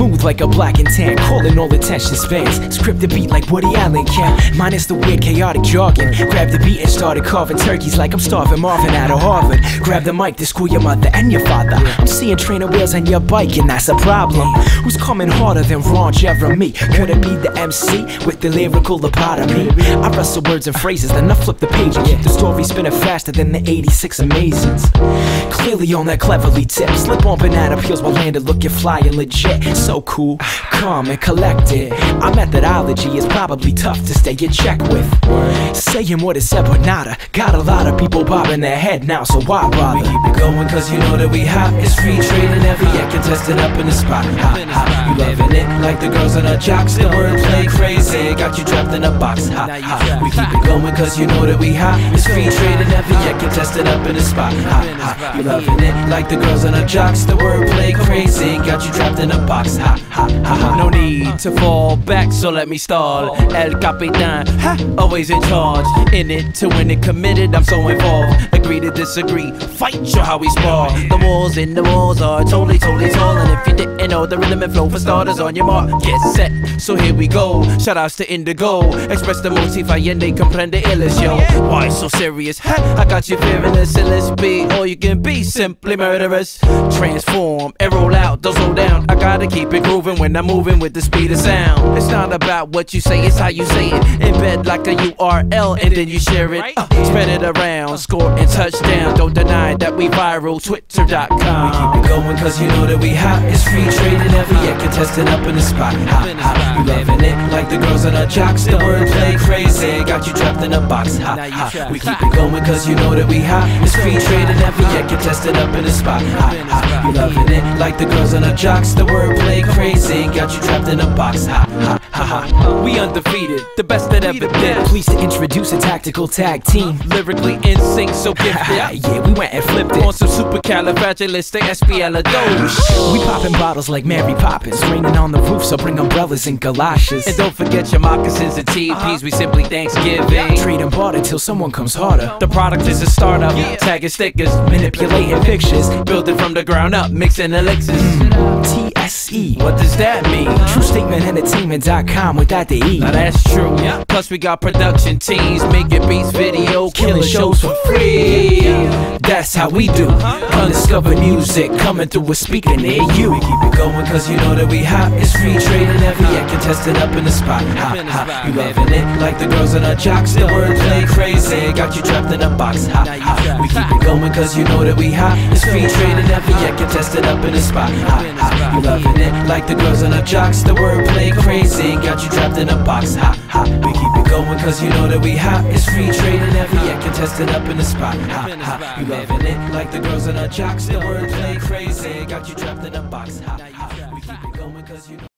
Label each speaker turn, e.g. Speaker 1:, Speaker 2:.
Speaker 1: Smooth like a black and tan, calling all attention spans. Script the beat like Woody Allen can, minus the weird chaotic jargon. Grab the beat and started carving turkeys like I'm starving Marvin out of Harvard. Grab the mic to school your mother and your father. I'm seeing trainer wheels on your bike and that's a problem. Who's coming harder than Ron Jeremy? Could it be the MC with the lyrical lobotomy? I wrestle words and phrases, then I flip the page and keep the story spinning faster than the 86 Amazins. Clearly on that cleverly tip, slip on banana peels while landed looking fly and legit. So cool, calm and collected. Our methodology is probably tough to stay in check with. Saying what is said but nada. Got a lot of people bobbing their head now, so why bother?
Speaker 2: We keep it going cause you know that we hot. It's free trade and every act contested up in the spot. Hot, hot. You loving it like the girls on our jocks. The wordplay crazy, got you trapped in a box. Hot, hot. We keep it going cause you know that we hot. It's free trade and every act contested up in the spot. Hot, hot. You loving it like the girls on our jocks. The wordplay crazy, got you trapped in a box. Hot, hot, hot.
Speaker 3: No need to fall back, so let me stall. El Capitan, always in charge. In it to win it, committed, I'm so involved. Agree to disagree, fight, show how we spar. The walls in the walls are totally tall. And if you didn't know, the rhythm and flow for starters on your mark, get set, so here we go. Shoutouts to Indigo, express the motif, they comprende illis, yo. Why so serious? I got you fearing this, illest be all you can be, simply murderous. Transform and roll out, don't slow down. I gotta keep it grooving when I'm moving with the speed of sound. It's not about what you say, it's how you say it. Embed like a URL and then you share it. Spread it around, score and touchdown. Don't deny that we viral, twitter.com.
Speaker 2: We keep it going cause you know that we hot. It's free trade and every act contested up in the spot. Hot, hot. You loving it like the girls on our jocks. The wordplay crazy, got you trapped in a box. Hot, hot. We keep it going cause you know that we hot. It's free trade and every act contested up in the spot. Hot, hot. You loving it like the girls on our jocks. The wordplay crazy, got you trapped in a box. Hot, hot, hot.
Speaker 3: We undefeated, the best that ever did.
Speaker 1: Pleased to introduce a tactical tag team.
Speaker 3: Lyrically in sync, so gifted.
Speaker 1: Yeah, we went and flipped it
Speaker 3: on some supercalifragilisticexpialidocious.
Speaker 1: We popping bottles like Mary Poppins, raining on the roof, so bring umbrellas and galoshes.
Speaker 3: And don't forget your moccasins and TPs. We simply Thanksgiving.
Speaker 1: Trade and barter till someone comes harder.
Speaker 3: The product is a startup, tagging stickers,
Speaker 1: manipulating pictures,
Speaker 3: building from the ground up, mixing elixirs.
Speaker 1: TSE,
Speaker 3: what does that mean?
Speaker 1: True Statement Entertainment.com without the E.
Speaker 3: Now that's true. Plus we got production teams, making beats, video, killing shows for free.
Speaker 1: That's how we do. Undiscovered music coming through a speaker near you.
Speaker 2: We keep it going cause you know that we hot. It's free trade and every act contested up in the spot. Hot, hot. You loving it like the girls on our jocks. The wordplay crazy, got you trapped in a box. Hot, hot. We keep it going cause you know that we hot. It's free trade and every act contested up in the spot. Hot, hot. You loving it like the girls on our jocks. The wordplay crazy, got you trapped in a box. Hot, hot. We keep it going cause you know that we hot. It's free trade and every act contested up in the spot. Hot, hot. You loving it like the girls on our jocks. The wordplay crazy, got you trapped in a box. Hot, hot. We keep it going cause you know